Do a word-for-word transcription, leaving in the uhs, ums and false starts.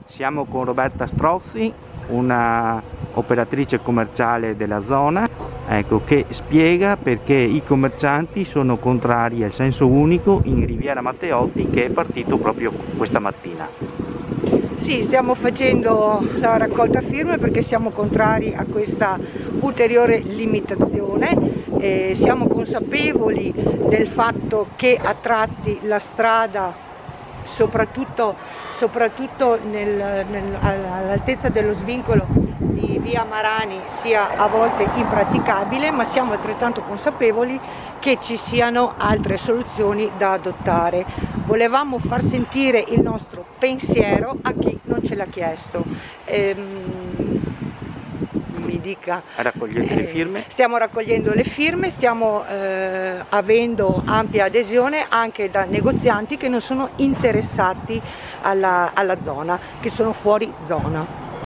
Siamo con Roberta Strozzi, una operatrice commerciale della zona, ecco, che spiega perché i commercianti sono contrari al senso unico in Riviera Matteotti, che è partito proprio questa mattina. Sì, stiamo facendo la raccolta firme perché siamo contrari a questa ulteriore limitazione. Eh, siamo consapevoli del fatto che a tratti la strada, soprattutto, soprattutto nel, nel, all'altezza dello svincolo di via Marani, sia a volte impraticabile, ma siamo altrettanto consapevoli che ci siano altre soluzioni da adottare. Volevamo far sentire il nostro pensiero a chi non ce l'ha chiesto. Ehm, mi dica. Raccogliete eh, le firme? Stiamo raccogliendo le firme, stiamo eh, avendo ampia adesione anche da negozianti che non sono interessati alla, alla zona, che sono fuori zona.